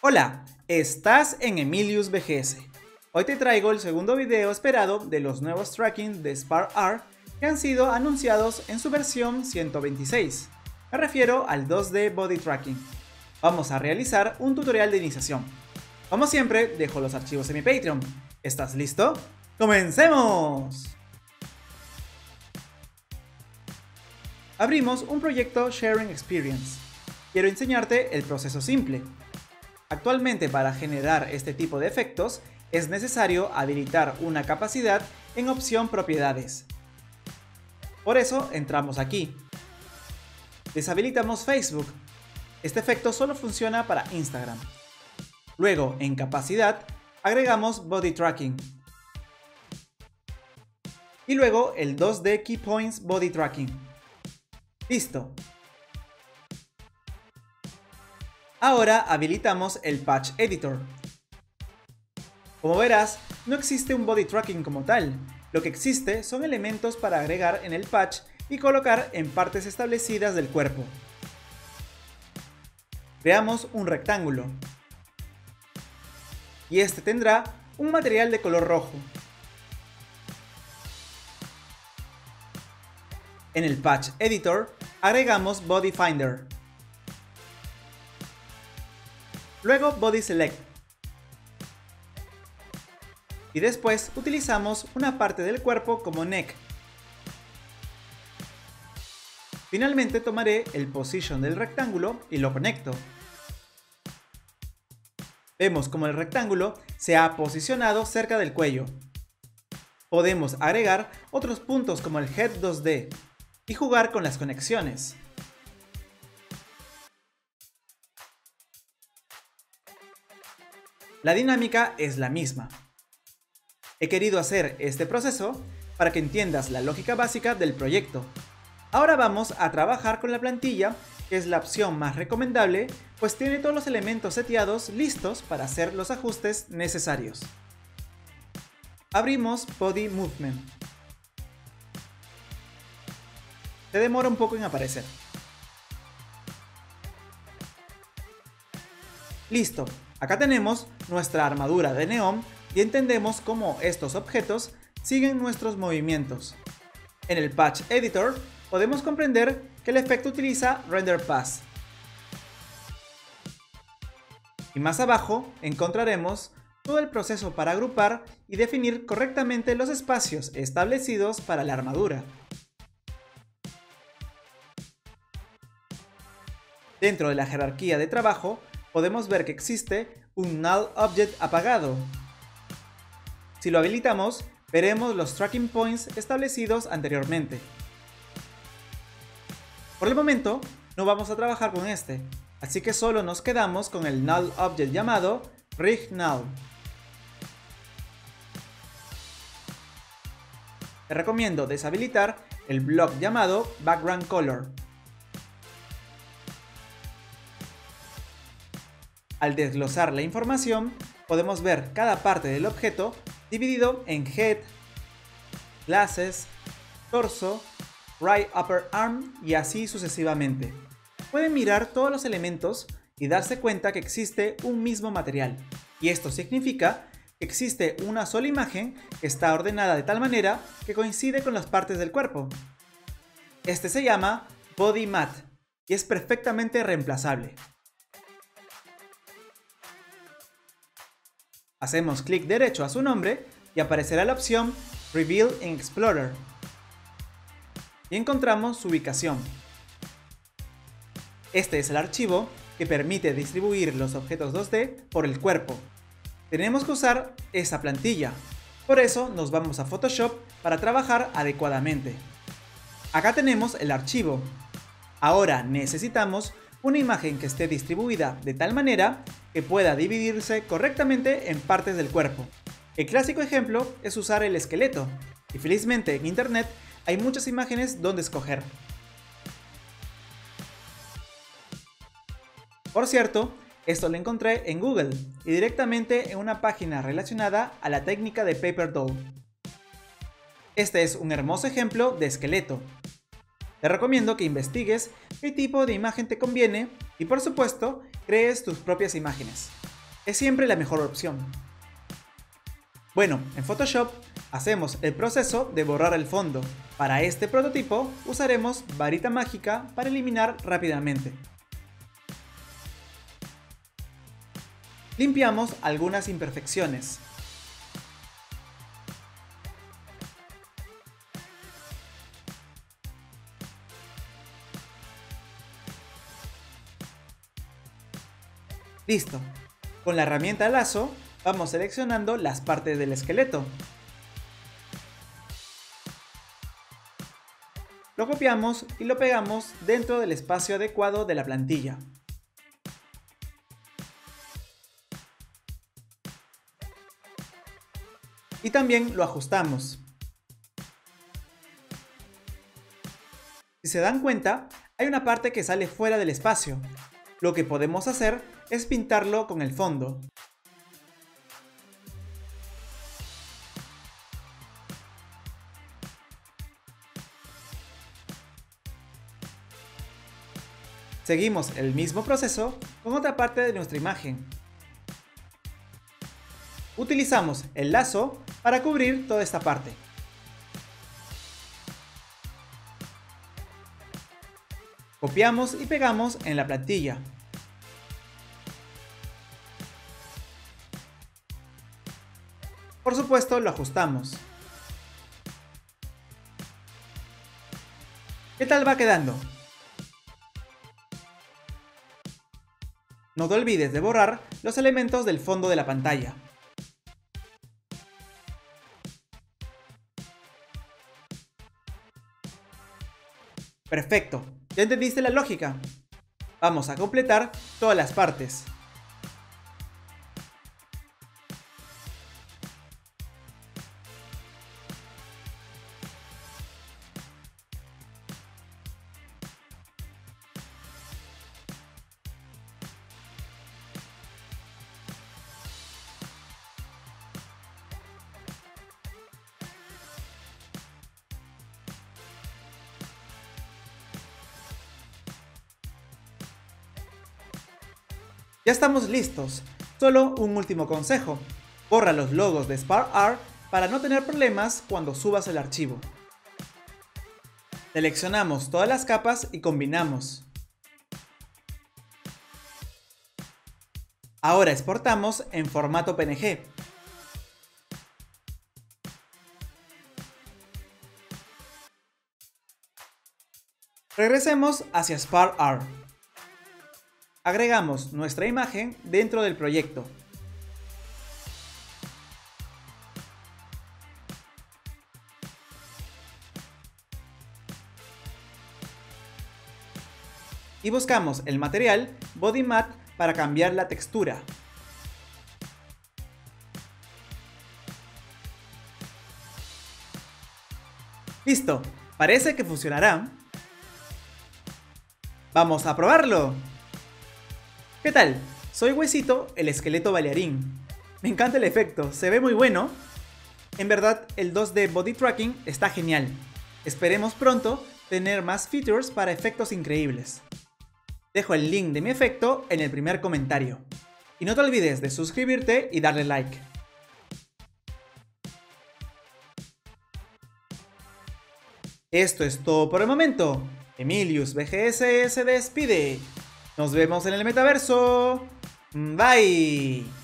Hola, estás en Emilius VGS. Hoy te traigo el segundo video esperado de los nuevos tracking de SparkR que han sido anunciados en su versión 126. Me refiero al 2D Body Tracking. Vamos a realizar un tutorial de iniciación. Como siempre, dejo los archivos en mi Patreon. ¿Estás listo? ¡Comencemos! Abrimos un proyecto Sharing Experience. Quiero enseñarte el proceso simple. Actualmente, para generar este tipo de efectos es necesario habilitar una capacidad en opción propiedades. Por eso entramos aquí. Deshabilitamos Facebook. Este efecto solo funciona para Instagram. Luego, en capacidad, agregamos Body Tracking. Y luego el 2D Key Points Body Tracking. Listo. Ahora habilitamos el Patch Editor. Como verás, no existe un Body Tracking como tal. Lo que existe son elementos para agregar en el patch y colocar en partes establecidas del cuerpo. Creamos un rectángulo. Y este tendrá un material de color rojo. En el Patch Editor agregamos Body Finder. Luego Body Select. Y después utilizamos una parte del cuerpo como Neck. Finalmente tomaré el Position del rectángulo y lo conecto. Vemos como el rectángulo se ha posicionado cerca del cuello. Podemos agregar otros puntos como el Head 2D y jugar con las conexiones. La dinámica es la misma. He querido hacer este proceso para que entiendas la lógica básica del proyecto. Ahora vamos a trabajar con la plantilla, que es la opción más recomendable, pues tiene todos los elementos seteados listos para hacer los ajustes necesarios. Abrimos Body Movement. Se demora un poco en aparecer. Listo. Acá tenemos nuestra armadura de neón y entendemos cómo estos objetos siguen nuestros movimientos. En el Patch Editor podemos comprender que el efecto utiliza Render Pass. Y más abajo encontraremos todo el proceso para agrupar y definir correctamente los espacios establecidos para la armadura. Dentro de la jerarquía de trabajo podemos ver que existe un Null Object apagado. Si lo habilitamos, veremos los tracking points establecidos anteriormente. Por el momento, no vamos a trabajar con este, así que solo nos quedamos con el Null Object llamado Rig Null. Te recomiendo deshabilitar el block llamado Background Color. Al desglosar la información, podemos ver cada parte del objeto dividido en Head, Glasses, Torso, Right Upper Arm y así sucesivamente. Pueden mirar todos los elementos y darse cuenta que existe un mismo material. Y esto significa que existe una sola imagen que está ordenada de tal manera que coincide con las partes del cuerpo. Este se llama Body Matte y es perfectamente reemplazable. Hacemos clic derecho a su nombre y aparecerá la opción Reveal in Explorer. Y encontramos su ubicación. Este es el archivo que permite distribuir los objetos 2D por el cuerpo. Tenemos que usar esa plantilla. Por eso nos vamos a Photoshop para trabajar adecuadamente. Acá tenemos el archivo. Ahora necesitamos una imagen que esté distribuida de tal manera que pueda dividirse correctamente en partes del cuerpo. El clásico ejemplo es usar el esqueleto, y felizmente en internet hay muchas imágenes donde escoger. Por cierto, esto lo encontré en Google y directamente en una página relacionada a la técnica de Paper Doll. Este es un hermoso ejemplo de esqueleto. Te recomiendo que investigues qué tipo de imagen te conviene y por supuesto crees tus propias imágenes. es siempre la mejor opción. Bueno, en Photoshop hacemos el proceso de borrar el fondo. Para este prototipo usaremos varita mágica para eliminar rápidamente. Limpiamos algunas imperfecciones. Listo. Con la herramienta lazo vamos seleccionando las partes del esqueleto. Lo copiamos y lo pegamos dentro del espacio adecuado de la plantilla. Y también lo ajustamos. Si se dan cuenta, hay una parte que sale fuera del espacio. Lo que podemos hacer es pintarlo con el fondo. Seguimos el mismo proceso con otra parte de nuestra imagen. Utilizamos el lazo para cubrir toda esta parte. Copiamos y pegamos en la plantilla. Por supuesto, lo ajustamos. ¿Qué tal va quedando? No te olvides de borrar los elementos del fondo de la pantalla. Perfecto, ¿ya entendiste la lógica? Vamos a completar todas las partes. Ya estamos listos. Solo un último consejo. Borra los logos de SparkArt para no tener problemas cuando subas el archivo. Seleccionamos todas las capas y combinamos. Ahora exportamos en formato PNG. Regresemos hacia SparkArt. Agregamos nuestra imagen dentro del proyecto. Y buscamos el material Body Matte para cambiar la textura. ¡Listo! Parece que funcionará. ¡Vamos a probarlo! ¿Qué tal? Soy Huesito, el esqueleto bailarín. Me encanta el efecto, se ve muy bueno. En verdad, el 2D Body Tracking está genial. Esperemos pronto tener más features para efectos increíbles. Dejo el link de mi efecto en el primer comentario. Y no te olvides de suscribirte y darle like. Esto es todo por el momento. Emilius BGS se despide. Nos vemos en el metaverso. Bye.